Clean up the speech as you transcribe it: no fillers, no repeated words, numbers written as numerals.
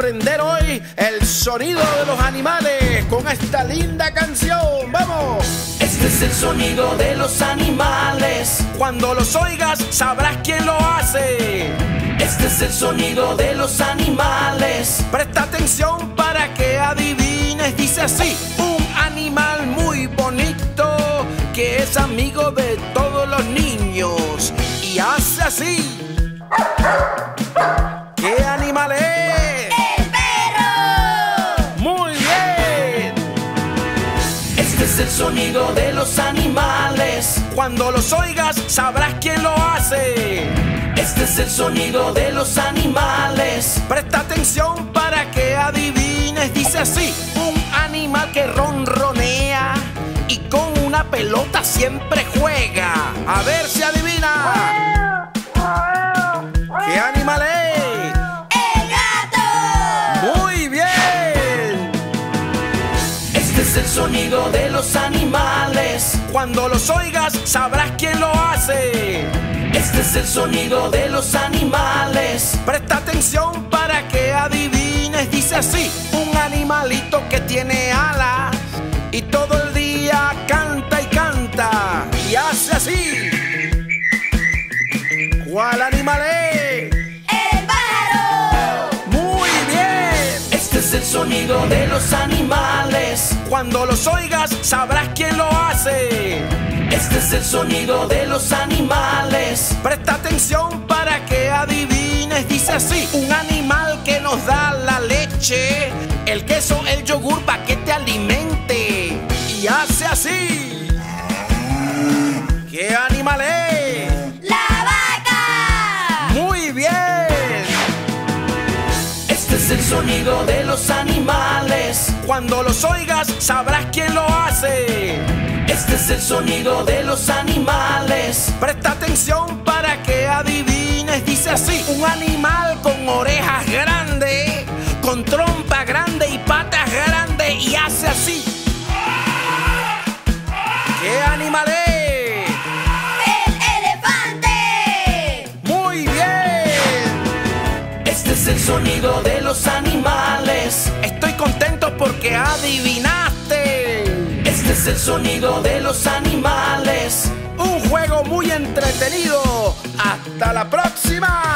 aprender hoy el sonido de los animales con esta linda canción. ¡Vamos! Este es el sonido de los animales. Cuando los oigas sabrás quién lo hace. Este es el sonido de los animales. Presta atención para que adivines. Dice así: un animal muy bonito que es amigo de todos los niños y hace así. ¿Qué animal es? ¡El perro! ¡Muy bien! Este es el sonido de los animales. Cuando los oigas sabrás quién lo hace. Este es el sonido de los animales. Presta atención para que adivines. Dice así: un animal que ronronea y con una pelota siempre juega. A ver si adivina. ¿Qué animal es? ¡El gato! ¡Muy bien! Este es el sonido de los animales. Cuando los oigas sabrás quién lo hace. Este es el sonido de los animales. Presta atención para que adivines. Dice así: un animalito que tiene alas y todo el día canta y canta y hace así. ¿Cuál animal es? ¡El pájaro! ¡Muy bien! Este es el sonido de los animales. Cuando los oigas sabrás quién lo hace. Este es el sonido de los animales. Presta atención para que adivines. Dice así: un animal que nos da la leche, el queso, el yogur para que te alimente y hace así. ¿Qué animal es? ¡La vaca! ¡Muy bien! Este es el sonido de los animales. Cuando los oigas sabrás quién lo hace. Este es el sonido de los animales. Presta atención para que adivines. Dice así: un animal con orejas grandes, con trompa grande y patas grandes y hace así. ¿Qué animal es? ¡El elefante! ¡Muy bien! Este es el sonido de los animales. Estoy contento porque adivinaste. Este es el sonido de los animales. Un juego muy entretenido. ¡Hasta la próxima!